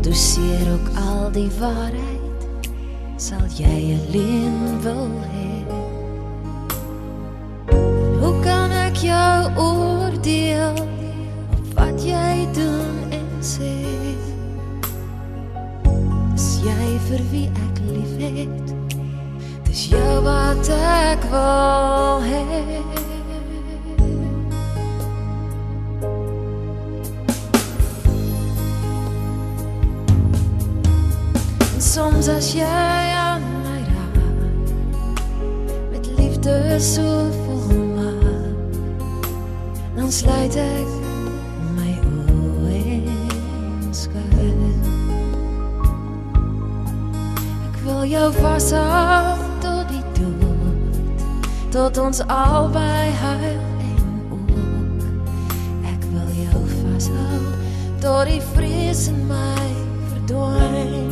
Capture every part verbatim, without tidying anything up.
doseer ook al die waarheid, sal jy alleen wil hê. Hoe kan ek jou oordeel op wat jy doen en sê? Dis jy vir wie ek lief het, dis jou wat ek wil hê. Soms as jy aan my raak, met liefde so volmaak, dan sluit ek my oë en skuil. Ek wil jou vashou tot die dood, tot ons albei huil en ook. Ek wil jou vashou tot die vrees in my verdwyn.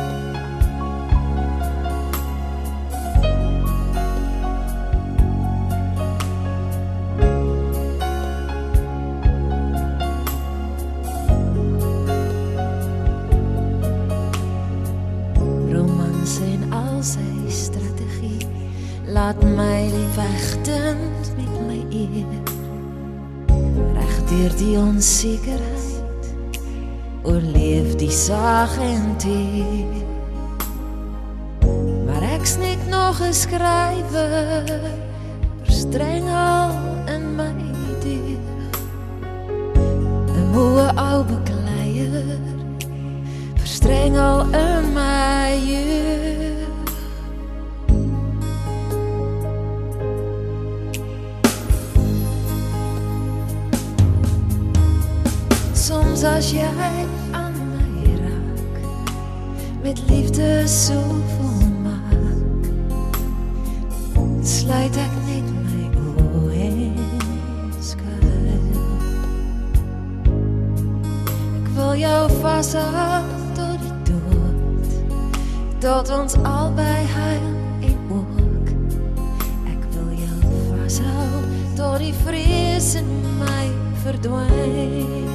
Laat my die vegtend met my eer, reg deur die onsekerheid, oorleef die saag en teer. Maar ek's net nog 'n skrywer, verstrengel in my deeg, 'n moe ou bekleier, verstrengel in my jeug. Soms as jy aan my raak, met liefde so volmaak, sluit ek net my oë en skuil. Ek wil jou vashou tot die dood, tot ons albei huil en ook. Ek wil jou vashou tot die vrees in my verdwyn.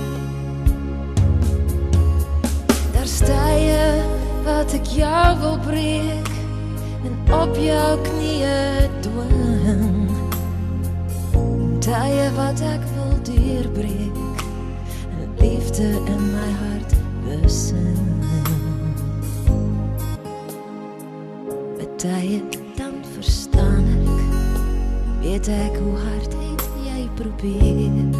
Tye wat ek jou wil breek en op jou knieë dwing, tye wat ek wil deurbreek en liefde in my hart besing. Met tye dan verstaan ek, weet ek hoe hard het jy probeer,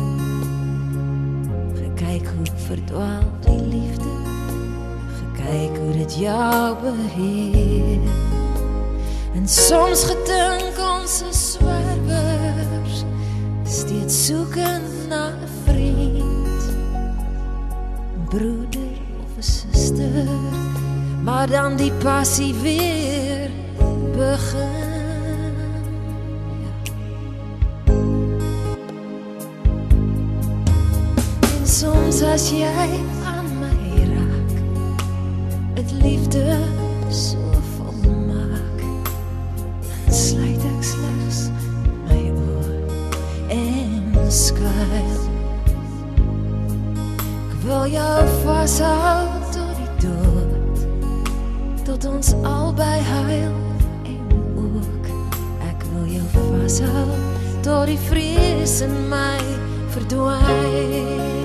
gekyk hoe verdwaal die liefde, kyk hoe dit jou beheer. En soms gedink ons is swerwers, steeds soekend na 'n vriend, 'n broeder of 'n suster, maar dan die passie weer begin. Ja. En soms as jy liefde so volmaak, dan sluit ek slegs my oë en skuil. Ek wil jou vashou tot die dood, tot ons albei huil en ook. Ek wil jou vashou tot die vrees in my verdwyn.